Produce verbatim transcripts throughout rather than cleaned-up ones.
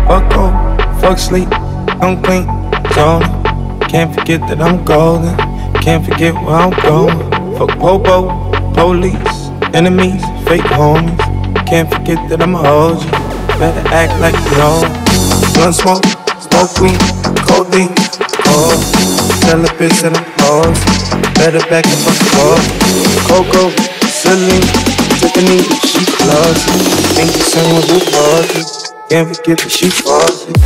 Fuck cold, fuck sleep, I'm clean, zone. Can't forget that I'm golden, can't forget where I'm going. Fuck popo, police, enemies, fake homies. Can't forget that I'm a hold you, better act like you know. Blunt smoke, smoke weed, codeine, cold. Tell a bitch that I'm lost, better back the fuck off. Coco, Celine, Tiffany, she lost it. Think the same was with Marty, can't forget that she lost it.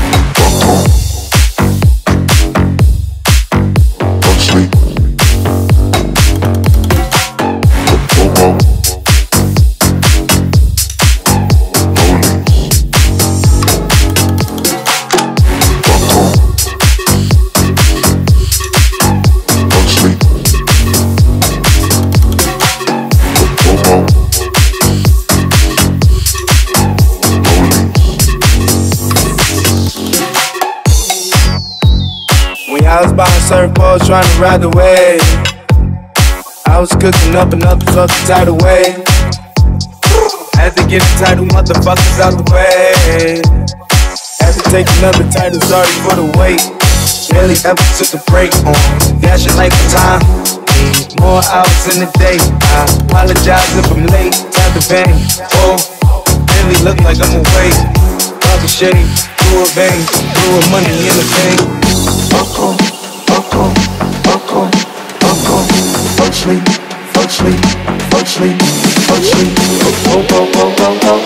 I was by a surfboard trying to ride the wave. I was cooking up another fucking tidal wave. Had to get the title motherfuckers out the way. Had to take another title, sorry for the wait. Barely ever took a break on that shit like the time. More hours in the day. I apologize if I'm late. Time to bang. Oh, really look like I'm awake. Fucking shade, through a vein, through a money in the vein. Fuck on, fuck on, fuck on, fuck on, fuck sleep, fuck sleep, fuck sleep, fuck sleep, fuck, fuck, fuck, fuck, fuck,